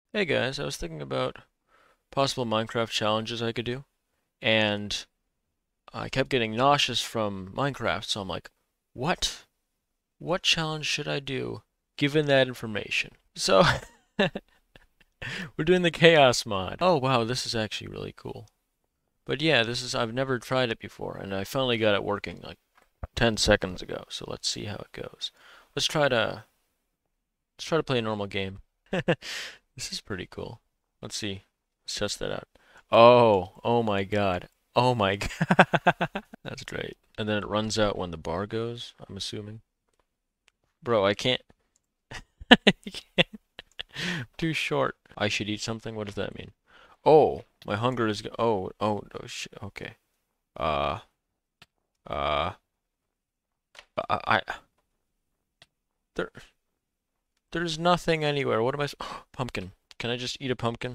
Hey guys, I was thinking about possible Minecraft challenges I could do, and I kept getting nauseous from Minecraft, so I'm like, what? What challenge should I do given that information? So, we're doing the Chaos mod. Oh wow, this is actually really cool. But yeah, I've never tried it before, and I finally got it working like 10 seconds ago, so let's see how it goes. Let's try to, let's try to play a normal game. This is pretty cool. Let's see. Let's test that out. Oh my God. Oh my God. That's great. And then it runs out when the bar goes, I'm assuming. Bro, I can't. I can't. Too short. I should eat something? What does that mean? Oh, my hunger is. Oh, shit. Okay. Uh, uh, I. There, there's nothing anywhere. What am I? Pumpkin. Can I just eat a pumpkin?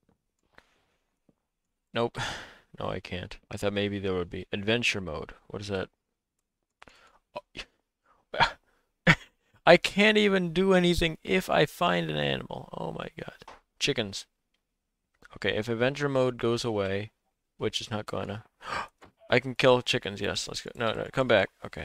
Nope. No, I can't. I thought maybe there would be adventure mode. What is that? I can't even do anything if I find an animal. Oh my God. Chickens. Okay, if adventure mode goes away, which is not gonna. I can kill chickens. Yes, let's go. No, no, come back. Okay.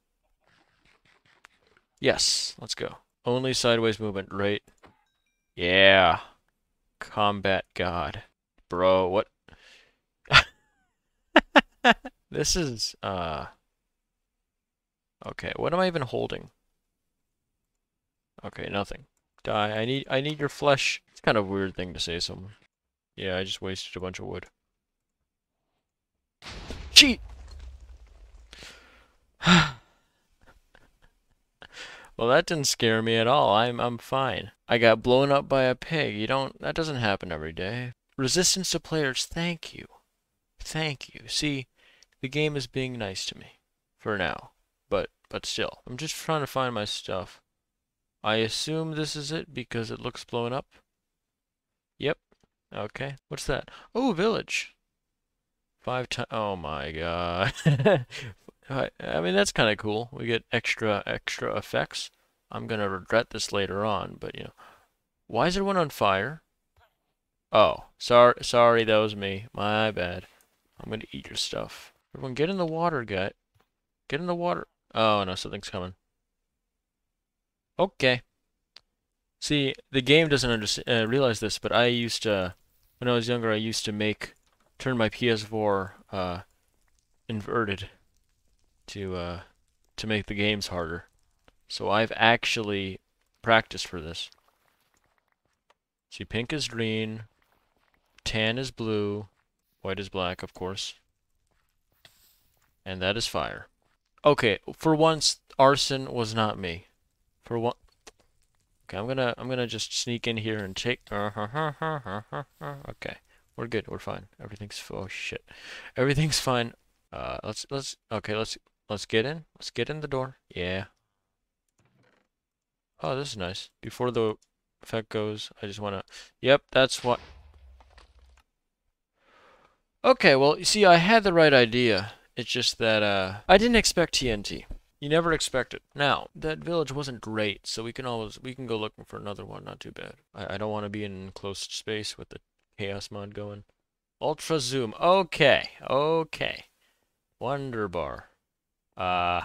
Yes, let's go. Only sideways movement, right? Yeah. Combat God. Bro, what? This is, okay, what am I even holding? Okay, nothing. Die. I need your flesh. It's kind of a weird thing to say to someone. Yeah, I just wasted a bunch of wood. Cheat! Well, that didn't scare me at all. I'm fine. I got blown up by a pig. That doesn't happen every day. Resistance to players, thank you. Thank you. See, the game is being nice to me. For now. But still. I'm just trying to find my stuff. I assume this is it because it looks blown up. Yep. Okay. What's that? Oh, village. 5 times. Oh my god. I mean, that's kind of cool. We get extra effects. I'm gonna regret this later on, but why is there one on fire? Oh, sorry, that was me. My bad. I'm gonna eat your stuff. Everyone, get in the water, get in the water. Oh no, something's coming. Okay. See, the game doesn't realize this, but when I was younger, I used to turn my PS4 inverted to uh, to make the games harder. So I've actually practiced for this. See, pink is green, tan is blue, white is black, of course, and that is fire. Okay, for once, arson was not me. For one, okay, I'm gonna just sneak in here and take. Okay, we're good. We're fine. Oh shit, everything's fine. Okay, let's get in. Let's get in the door. Yeah. Oh, this is nice. Before the effect goes, I just wanna. Yep, that's what. Okay, well, you see, I had the right idea. It's just that I didn't expect TNT. You never expect it. Now, that village wasn't great, so we can go looking for another one, not too bad. I don't want to be in enclosed space with the chaos mod going. Ultra zoom. Okay. Okay. Wonder bar. Uh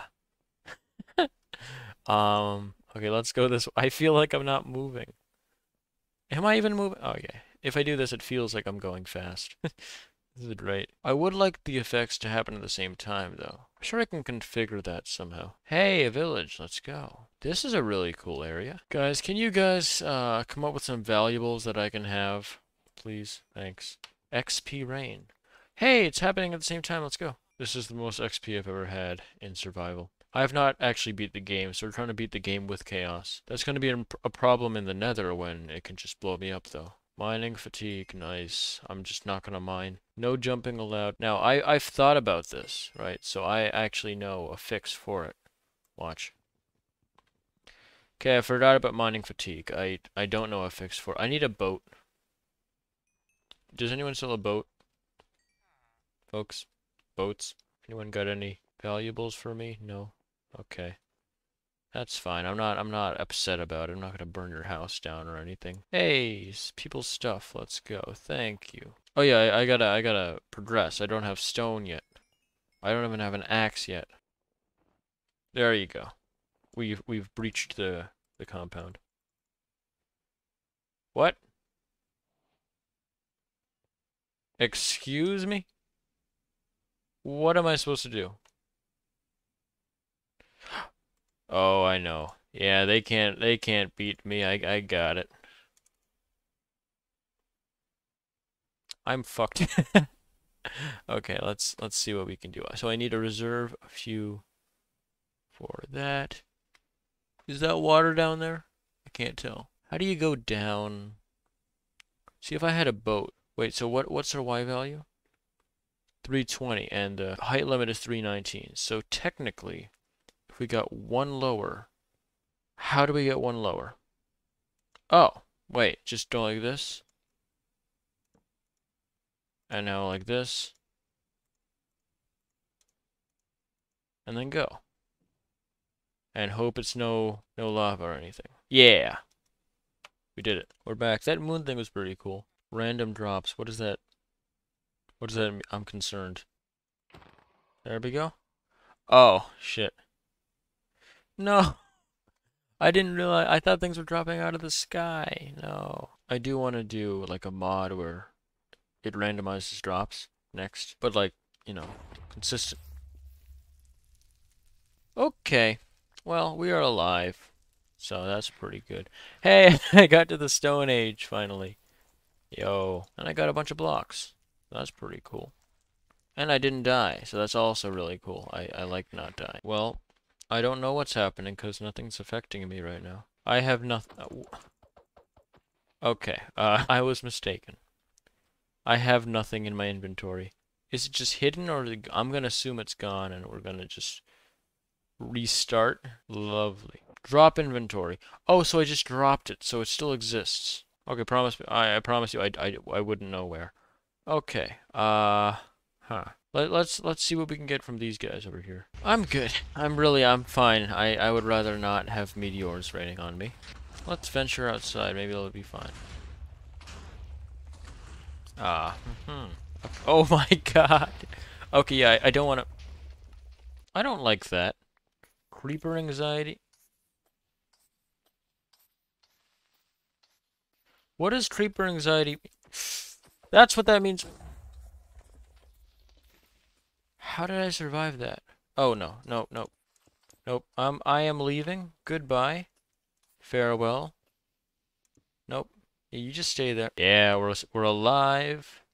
okay, let's go this way. I feel like I'm not moving. Am I even moving? Oh yeah. If I do this, it feels like I'm going fast. This is great. I would like the effects to happen at the same time, though. I'm sure I can configure that somehow. Hey, a village. Let's go. This is a really cool area. Guys, can you guys come up with some valuables that I can have? Please. Thanks. XP rain. Hey, it's happening at the same time. Let's go. This is the most XP I've ever had in survival. I have not actually beat the game, so we're trying to beat the game with chaos. That's going to be a problem in the nether when it can just blow me up, though. Mining fatigue, nice. I'm just not gonna mine. No jumping allowed. Now, I've thought about this, right? So I actually know a fix for it. Watch. Okay, I forgot about mining fatigue. I don't know a fix for it. I need a boat. Does anyone still have a boat? Folks? Boats? Anyone got any valuables for me? No? Okay. That's fine. I'm not upset about it. I'm not gonna burn your house down or anything. Hey, people's stuff. Let's go. Thank you. Oh yeah, I gotta progress. I don't have stone yet. I don't even have an axe yet. There you go. We've breached the compound. What? Excuse me? What am I supposed to do? Oh, I know. Yeah, they can't beat me. I got it. I'm fucked. Okay, let's see what we can do. So I need to reserve a few for that. Is that water down there? I can't tell. How do you go down? See if I had a boat. Wait, so what's our Y value? 320 and the height limit is 319. So technically, if we got one lower, how do we get one lower? Oh, wait, just go like this. And now like this. And then go. And hope it's no lava or anything. Yeah, we did it. We're back. That moon thing was pretty cool. Random drops. What is that? What does that mean? I'm concerned. There we go. Oh, shit. No, I didn't realize. I thought things were dropping out of the sky. No. I do want to do like a mod where it randomizes drops next. But like, you know, consistent. Okay. Well, we are alive. So that's pretty good. Hey, I got to the Stone Age finally. Yo. And I got a bunch of blocks. That's pretty cool. And I didn't die, so that's also really cool. I like not dying. Well, I don't know what's happening because nothing's affecting me right now. I have nothing. Okay, I was mistaken. I have nothing in my inventory. Is it just hidden, or I'm gonna assume it's gone and we're gonna just restart? Lovely. Drop inventory. Oh, so I just dropped it, so it still exists. Okay, promise me. I promise you, I wouldn't know where. Okay. Huh. Let's see what we can get from these guys over here. I'm good. I'm fine. I would rather not have meteors raining on me. Let's venture outside. Maybe it'll be fine. Ah. Oh my god. Okay, yeah, I don't want to. I don't like that. Creeper anxiety. What is creeper anxiety? That's what that means. How did I survive that? Oh no, no, no, nope. I am leaving. Goodbye. Farewell. Nope. Yeah, you just stay there. Yeah, we're alive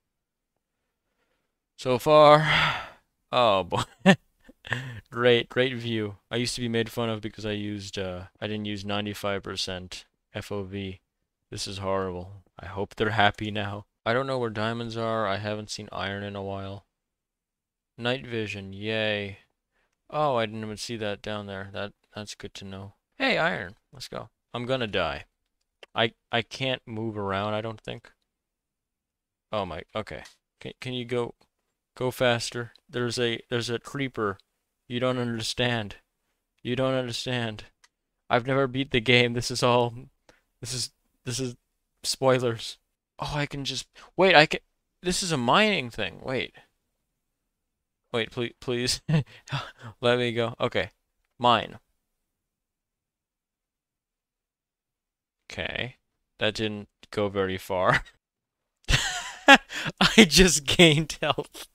so far. Oh boy. Great view. I used to be made fun of because I didn't use 95% FOV. This is horrible. I hope they're happy now. I don't know where diamonds are. I haven't seen iron in a while. Night vision, yay. Oh, I didn't even see that down there. That's good to know. Hey, iron. Let's go. I'm gonna die. I can't move around, I don't think. Oh my, okay. Can you go faster? There's a creeper. You don't understand. You don't understand. I've never beat the game. This is this is spoilers. Oh, I can just wait, I can this is a mining thing. Wait. Wait, please. Let me go. Okay. Mine. Okay. That didn't go very far. I just gained health.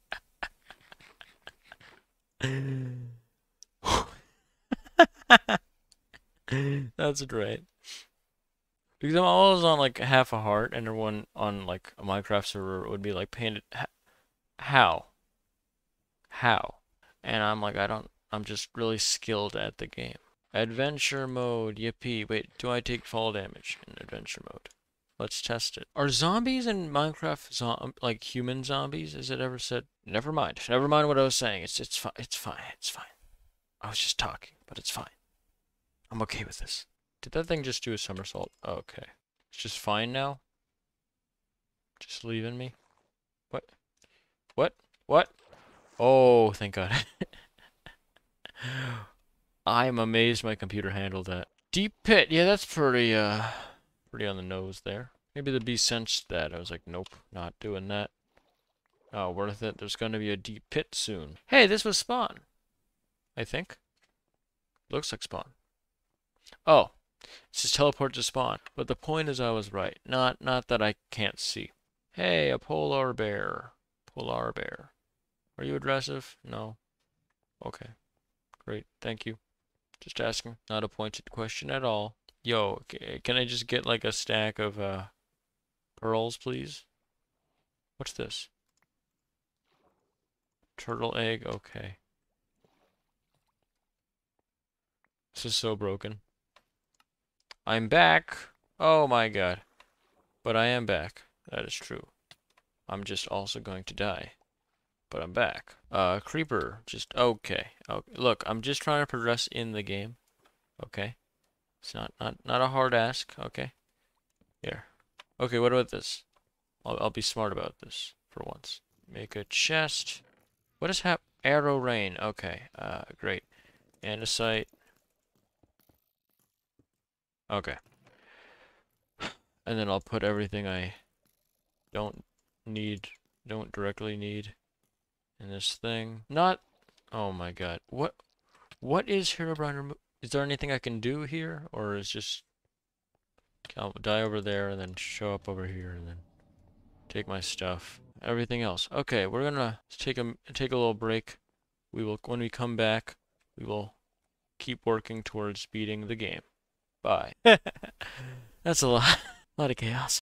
That's great. Because I'm always on like half a heart, and everyone on like a Minecraft server would be like painted. How? How? And I'm like, I'm just really skilled at the game. Adventure mode, yippee. Wait, do I take fall damage in adventure mode? Let's test it. Are zombies in Minecraft like human zombies? Is it ever said? Never mind. Never mind what I was saying. It's fine. It's fine. It's fine. I was just talking, but it's fine. I'm okay with this. Did that thing just do a somersault? Oh, okay. It's just fine now? Just leaving me? What? What? What? Oh, thank God. I'm amazed my computer handled that. Deep pit. Yeah, that's pretty on the nose there. Maybe the bee sensed that. I was like, nope, not doing that. Not worth it. There's gonna be a deep pit soon. Hey, this was spawn. I think. Looks like spawn. Oh, it says teleport to spawn. But the point is I was right. Not that I can't see. Hey, a polar bear. Polar bear. Are you aggressive? No. Okay. Great. Thank you. Just asking. Not a pointed question at all. Yo, can I just get like a stack of pearls, please? What's this? Turtle egg? Okay. This is so broken. I'm back. Oh my god. But I am back. That is true. I'm just also going to die. But I'm back. Creeper. Just okay. Okay. Look, I'm just trying to progress in the game. Okay. It's not a hard ask. Okay. Here. Okay, what about this? I'll be smart about this for once. Make a chest. What is arrow rain? Okay. Great. Andesite. Okay. And then I'll put everything I don't need, don't directly need in this thing. Not, oh my god. What is Herobrine remove? Is there anything I can do here? Or is just, I'll die over there and then show up over here and then take my stuff. Everything else. Okay, we're gonna take a little break. We will, when we come back, we will keep working towards beating the game. Bye. That's a lot, a lot of chaos.